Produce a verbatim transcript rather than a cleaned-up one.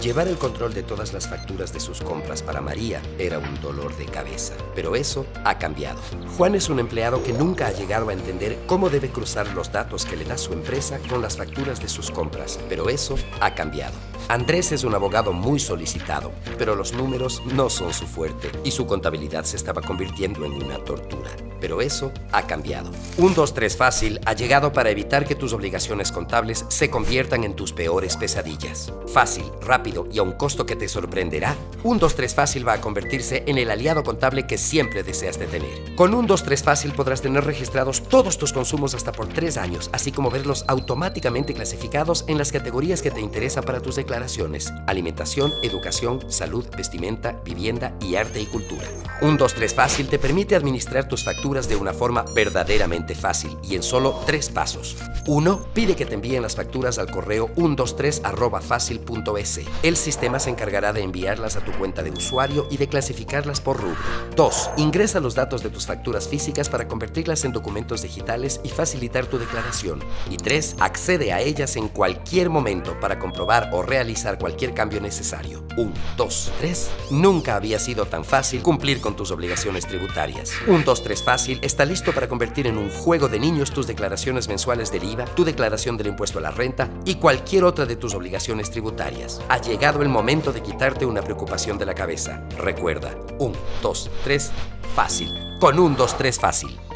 Llevar el control de todas las facturas de sus compras para María era un dolor de cabeza, pero eso ha cambiado. Juan es un empleado que nunca ha llegado a entender cómo debe cruzar los datos que le da su empresa con las facturas de sus compras, pero eso ha cambiado. Andrés es un abogado muy solicitado, pero los números no son su fuerte y su contabilidad se estaba convirtiendo en una tortura. Pero eso ha cambiado. un dos tres Fácil ha llegado para evitar que tus obligaciones contables se conviertan en tus peores pesadillas. Fácil, rápido y a un costo que te sorprenderá, un dos tres Fácil va a convertirse en el aliado contable que siempre deseaste tener. Con un dos tres Fácil podrás tener registrados todos tus consumos hasta por tres años, así como verlos automáticamente clasificados en las categorías que te interesan para tus declaraciones: alimentación, educación, salud, vestimenta, vivienda y arte y cultura. un dos tres Fácil te permite administrar tus facturas de una forma verdaderamente fácil y en solo tres pasos. uno. Pide que te envíen las facturas al correo ciento veintitrés arroba fácil punto es. El sistema se encargará de enviarlas a tu cuenta de usuario y de clasificarlas por rubro. dos. Ingresa los datos de tus facturas físicas para convertirlas en documentos digitales y facilitar tu declaración. Y tres. Accede a ellas en cualquier momento para comprobar o realizar cualquier cambio necesario. uno, dos, tres. Nunca había sido tan fácil cumplir con tus obligaciones tributarias. un dos tres Fácil está listo para convertir en un juego de niños tus declaraciones mensuales del I V A, tu declaración del impuesto a la renta y cualquier otra de tus obligaciones tributarias. Ha llegado el momento de quitarte una preocupación de la cabeza. Recuerda, un dos tres Fácil. Con un dos tres Fácil.